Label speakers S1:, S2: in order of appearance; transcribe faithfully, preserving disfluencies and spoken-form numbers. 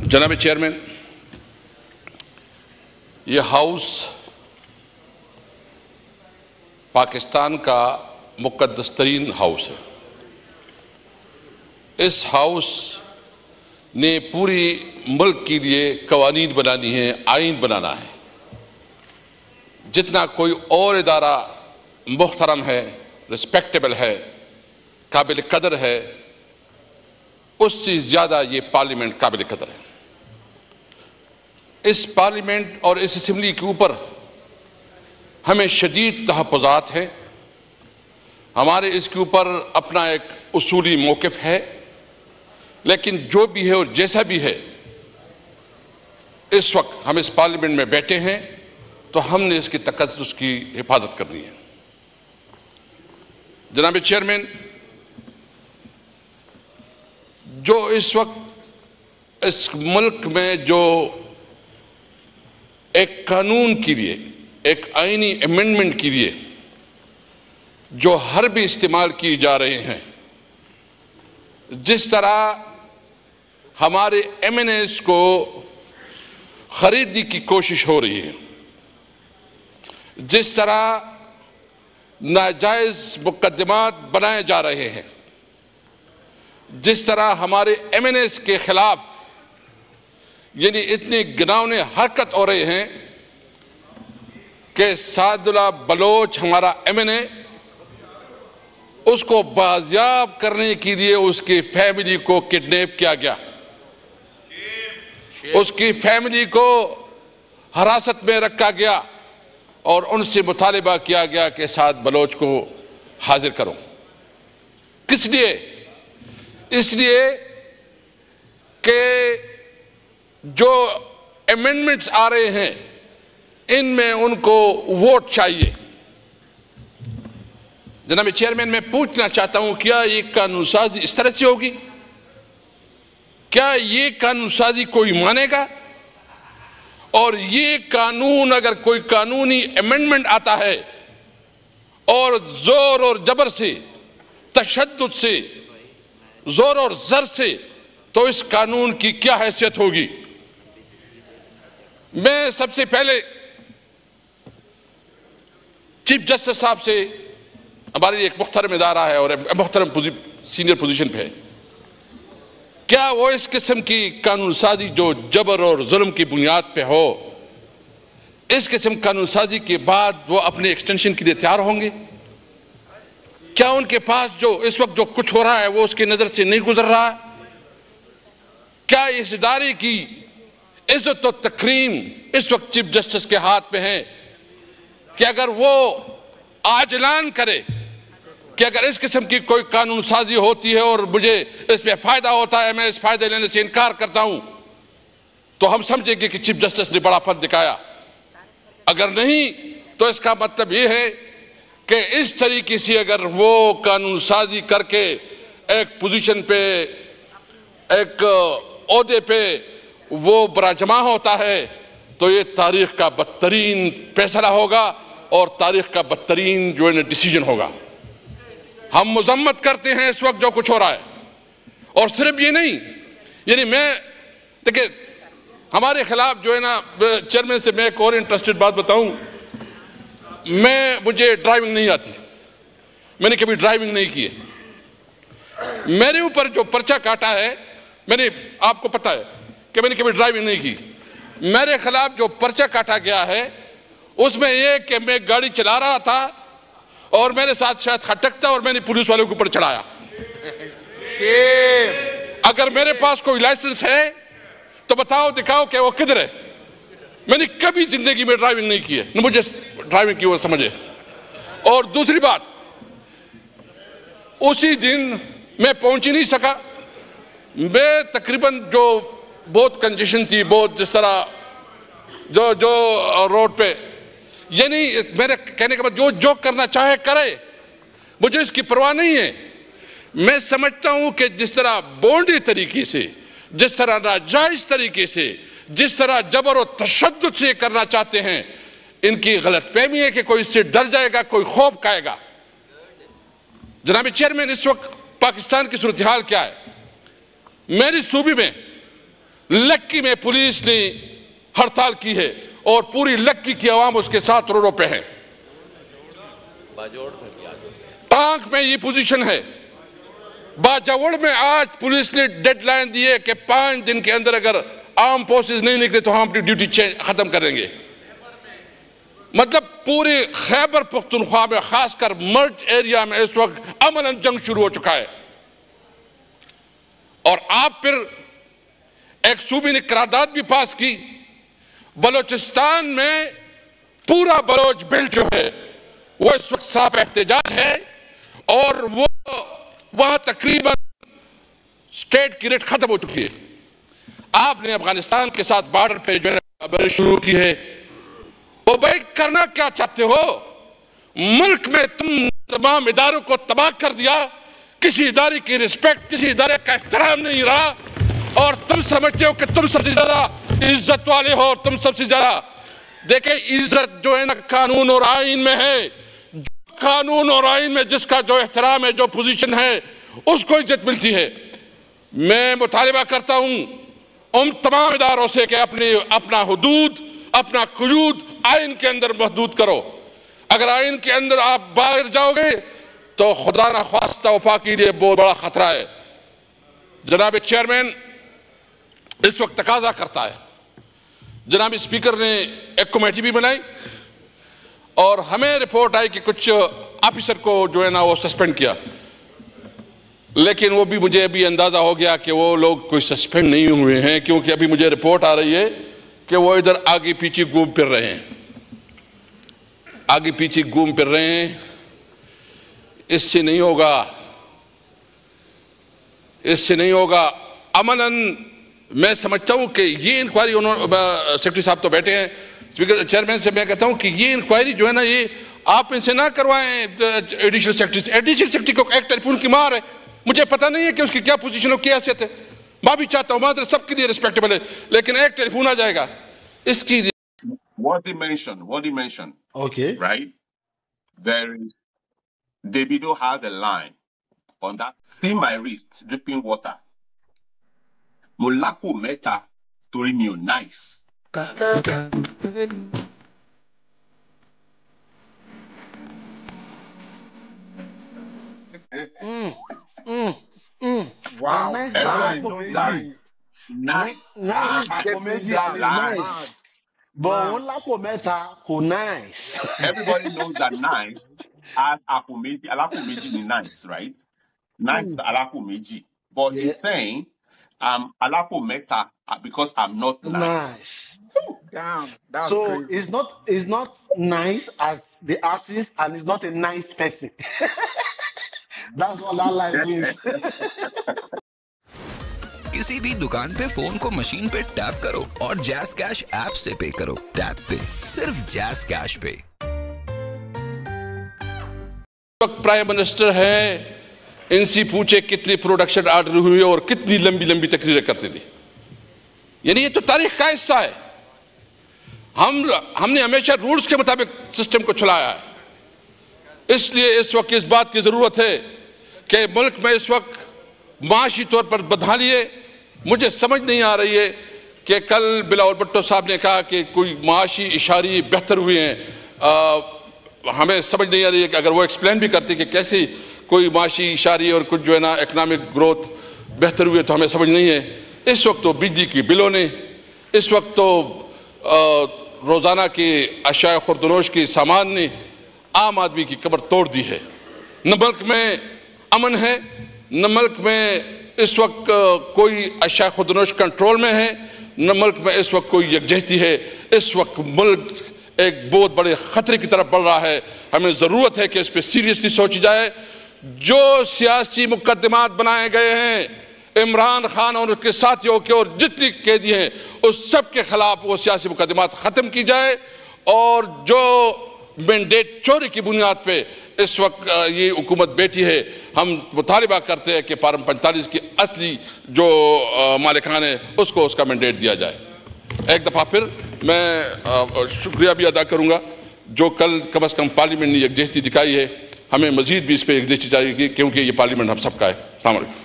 S1: जनाब चेयरमैन, ये हाउस पाकिस्तान का मुक़द्दस तरीन हाउस है। इस हाउस ने पूरी मुल्क के लिए कवानीन बनानी है, आइन बनाना है। जितना कोई और इदारा मुहतरम है, रिस्पेक्टेबल है, काबिल कदर है, उससे ज़्यादा ये पार्लियामेंट काबिल कदर है। इस पार्लियामेंट और इस असम्बली के ऊपर हमें शदीद तहफ़्फ़ुज़ात हैं। हमारे इसके ऊपर अपना एक उसूली मौक़िफ़ है, लेकिन जो भी है और जैसा भी है, इस वक्त हम इस पार्लियामेंट में बैठे हैं तो हमने इसकी तक़द्दुस की हिफाजत करनी है। जनाब चेयरमैन, जो इस वक्त इस मुल्क में जो एक कानून के लिए, एक आईनी अमेंडमेंट के लिए जो हरबे इस्तेमाल किए जा रहे हैं, जिस तरह हमारे एम एन एस को खरीदने की कोशिश हो रही है, जिस तरह नाजायज मुकदमात बनाए जा रहे हैं, जिस तरह हमारे एम एन एस के खिलाफ यानी इतनी घिनौनी हरकत हो रहे हैं कि सादुल्ला बलोच हमारा एम एन ए, उसको बाजियाब करने के लिए उसकी फैमिली को किडनैप किया गया, उसकी फैमिली को हिरासत में रखा गया और उनसे मुतालिबा किया गया कि साद बलोच को हाजिर करो। किस लिए? इसलिए कि जो अमेंडमेंट्स आ रहे हैं इनमें उनको वोट चाहिए। जनाब चेयरमैन, मैं पूछना चाहता हूं, क्या ये कानून साजी इस तरह से होगी? क्या ये कानून साजी कोई मानेगा? और ये कानून, अगर कोई कानूनी अमेंडमेंट आता है और जोर और जबर से, तशद्दुद से, जोर और जर से, तो इस कानून की क्या हैसियत होगी? मैं सबसे पहले चीफ जस्टिस साहब से, हमारी एक मुख्तरम इदारा है और मुख्तरम सीनियर पोजीशन पे है, क्या वो इस किस्म की कानून साजी जो जबर और जुल्म की बुनियाद पे हो, इस किस्म कानून साजी के बाद वो अपने एक्सटेंशन के लिए तैयार होंगे? क्या उनके पास जो इस वक्त जो कुछ हो रहा है वो उसकी नजर से नहीं गुजर रहा है? क्या इस इदारे की इज्जत और तकरीम इस वक्त चीफ जस्टिस के हाथ में है कि अगर वो आज ऐलान करे कि अगर इस किस्म की कोई कानून साजी होती है और मुझे इसमें फायदा होता है, मैं इस फायदे लेने से इनकार करता हूं, तो हम समझेंगे कि चीफ जस्टिस ने बड़ा फर्ज दिखाया। अगर नहीं तो इसका मतलब यह है कि इस तरीके से अगर वो कानून साजी करके एक पोजीशन पे, एक ओहदे पे वो बराजमा होता है, तो ये तारीख का बदतरीन फैसला होगा और तारीख का बदतरीन जो है डिसीजन होगा। हम मजम्मत करते हैं इस वक्त जो कुछ हो रहा है, और सिर्फ ये नहीं, यानी मैं देखिए हमारे खिलाफ जो है ना, चेयरमैन से मैं एक और इंटरेस्टेड बात बताऊं, मैं मुझे ड्राइविंग नहीं आती, मैंने कभी ड्राइविंग नहीं की है। मेरे ऊपर जो पर्चा काटा है, मैंने, आपको पता है कि मैंने कभी ड्राइविंग नहीं की, मेरे खिलाफ जो पर्चा काटा गया है उसमें यह कि मैं गाड़ी चला रहा था और मेरे साथ शायद खटक था और मैंने पुलिस वालों के ऊपर चढ़ाया। अगर मेरे पास कोई लाइसेंस है तो बताओ, दिखाओ कि वो किधर है। मैंने कभी जिंदगी में ड्राइविंग नहीं की है, न मुझे ड्राइविंग की वो समझे। और दूसरी बात, उसी दिन मैं पहुंच ही नहीं सका। मैं तकरीबन जो बहुत कंजेशन थी, बहुत जिस तरह जो जो रोड पे, यानी मेरे कहने के बाद जो जो करना चाहे करे, मुझे इसकी परवाह नहीं है। मैं समझता हूं कि जिस तरह बोंडी तरीके से, जिस तरह नाजायज तरीके से, जिस तरह जबर और तशद्दुद से करना चाहते हैं, इनकी गलतफहमी है कि कोई इससे डर जाएगा, कोई खौफ खाएगा। जनाब चेयरमैन, इस वक्त पाकिस्तान की सूरत हाल क्या है? मेरी सूबे में लक्की में पुलिस ने हड़ताल की है और पूरी लक्की की आवाम उसके साथ रोडों पे है। टांग में ये पोजीशन है। बाजावड़ में आज पुलिस ने डेडलाइन दी है कि पांच दिन के अंदर अगर आर्म फोर्सेस नहीं निकले तो हम अपनी ड्यूटी खत्म करेंगे। मतलब पूरे खैबर पख्तूनख्वा में खासकर मर्ज एरिया में इस वक्त अमलन जंग शुरू हो चुका है। और आप फिर एक सूबे ने करारदाद भी पास की। बलोचिस्तान में पूरा बलोच बेल्ट जो है वो इस वक्त साफ एहतजाज है और वो वहां तकरीबन स्टेट की रेट खत्म हो चुकी है। आपने अफगानिस्तान के साथ बॉर्डर पे जो है शुरू की है, वो भाई करना क्या चाहते हो? मुल्क में तुम तमाम इदारों को तबाह कर दिया, किसी इदारे की रिस्पेक्ट, किसी इदारे का एहतराम नहीं रहा और तुम समझते हो कि तुम सबसे ज्यादा इज्जत वाले हो और तुम सबसे ज्यादा। देखे, इज्जत जो है ना कानून और आइन में है। कानून और आइन में जिसका जो एहतराम है, जो पोजीशन है, उसको इज्जत मिलती है। मैं मुतालिबा करता हूं उन तमाम इदारों से कि अपने अपना हुदूद, अपना कुयूद आइन के अंदर महदूद करो। अगर आइन के अंदर आप बाहर जाओगे तो खुदा ना ख्वास्ता वफा के लिए बहुत बड़ा खतरा है। जनाब चेयरमैन इस वक्त तकाजा करता है, जनाब स्पीकर ने एक कमेटी भी बनाई और हमें रिपोर्ट आई कि कुछ ऑफिसर को जो है ना वो सस्पेंड किया, लेकिन वो भी मुझे अभी अंदाजा हो गया कि वो लोग कोई सस्पेंड नहीं हुए हैं, क्योंकि अभी मुझे रिपोर्ट आ रही है कि वो इधर आगे पीछे घूम फिर रहे हैं, आगे पीछे घूम फिर रहे हैं। इससे नहीं होगा, इससे नहीं होगा। अमलन मैं समझता हूं कि ये इंक्वायरी, उन्होंने सेक्रेटरी साहब तो बैठे हैं, स्पीकर चेयरमैन से मैं कहता हूं कि ये इंक्वायरी जो है ना ये आप इनसे ना करवाएं एडिशनल सेक्रेटरी। एडिशनल सेक्रेटरी को एक टेलीफोन की मार है, मुझे पता नहीं है कि उसकी क्या पोजीशन हो, क्या हैसियत है। मैं भी चाहता हूं मादर सबके लिए रिस्पेक्टेबल है, लेकिन एक टेलीफोन आ जाएगा इसकी।
S2: What he mentioned, what he mentioned.
S3: Okay.
S2: Right? There is, Davido has a line on that. See my wrist dripping water. Molaku meta tori mi o nice.
S3: Mm, mm, mm.
S4: Wow.
S3: Nice.
S2: Everybody
S3: Nice.
S2: knows that. Nice.
S3: Nice.
S2: Ah,
S3: Comedy
S2: that
S3: is
S2: line.
S3: nice. But one lapo meta ko nice.
S2: Everybody knows that nice as apomeji, alapomeji ni nice, right? Nice
S3: Mm.
S2: alapomeji. But
S3: Yeah.
S2: he's saying, um, alapo meta uh, because I'm not nice.
S3: Nice.
S4: Damn, that's
S3: So
S4: crazy.
S3: it's not it's not nice as the artist, and it's not a nice person. That's what that line means.
S5: किसी भी दुकान पे phone को machine पे tap करो और जैस cash app से पे करो। टैप पे, सिर्फ जैस कैश पे।
S1: प्राइम मिनिस्टर है, इनसे पूछे कितनी प्रोडक्शन ऑर्डर हुई और कितनी लंबी लंबी तकरीरें करते थे। यानी ये तो तारीख का हिस्सा है। हम हमने हमेशा रूल्स के मुताबिक सिस्टम को चलाया है। इसलिए इस वक्त इस बात की जरूरत है कि मुल्क में इस वक्त माशी तौर पर बदहाली है। मुझे समझ नहीं आ रही है कि कल बिलावल भुट्टो साहब ने कहा कि कोई माशी इशारे बेहतर हुए हैं। आ, हमें समझ नहीं आ रही है कि अगर वो एक्सप्लेन भी करते कि कैसे कोई माशी इशारे और कुछ जो है ना इकनॉमिक ग्रोथ बेहतर हुए, तो हमें समझ नहीं है। इस वक्त तो बिजली की बिलों ने, इस वक्त तो रोज़ाना की अशाया खुर्दनोश की सामान ने आम आदमी की कमर तोड़ दी है। न मुल्क में अमन है, न मुल्क में इस वक्त कोई अशाया खुर्दनोश कंट्रोल में है, न मुल्क में इस वक्त कोई यकजहती है। इस वक्त मुल्क एक बहुत बड़े खतरे की तरफ बढ़ रहा है। हमें ज़रूरत है कि इस पर सीरियसली सोची जाए। जो सियासी मुकदमात बनाए गए हैं इमरान खान और उसके साथियों के और जितने कैदी हैं उस सब के खिलाफ वो सियासी मुकदमात ख़त्म की जाए और जो मैंडेट चोरी की बुनियाद पे इस वक्त ये हुकूमत बैठी है, हम मुतालिबा करते हैं कि पार्लियामेंट पैंतालीस की असली जो मालिकान है उसको उसका मैंडेट दिया जाए। एक दफ़ा फिर मैं शुक्रिया भी अदा करूँगा जो कल कम अज़ कम पार्लियामेंट ने यकजहती दिखाई है। हमें मज़ीद भी इस पर यकजहती चाहिए क्योंकि ये पार्लियामेंट हम सबका है। अस्सलाम वालेकुम।